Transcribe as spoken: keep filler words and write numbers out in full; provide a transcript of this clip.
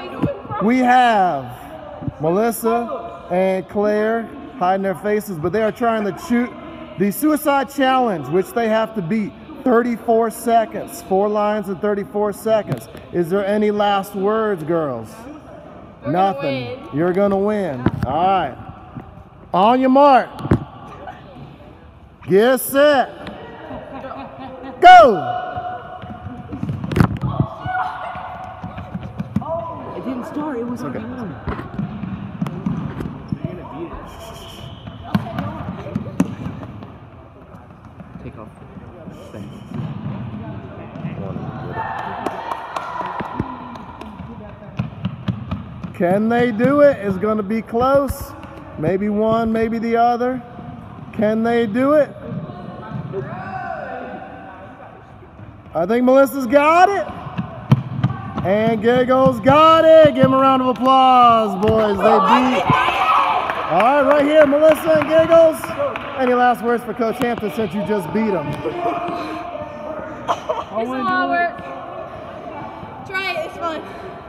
we have Melissa and Claire hiding their faces, but they are trying to shoot the suicide challenge, which they have to beat. thirty-four seconds, four lines in thirty-four seconds. Is there any last words, girls? We're Nothing. Gonna win. You're gonna win. All right. On your mark. Get set. Go. It didn't start. It was Okay. already on. Take off. Thanks. Can they do it? It's going to be close. Maybe one, maybe the other. Can they do it? I think Melissa's got it. And Giggles got it. Give them a round of applause, boys. They beat. All right, right here, Melissa and Giggles. Any last words for Coach Hampton since you just beat him? It's a lot of work. Try it, it's fun.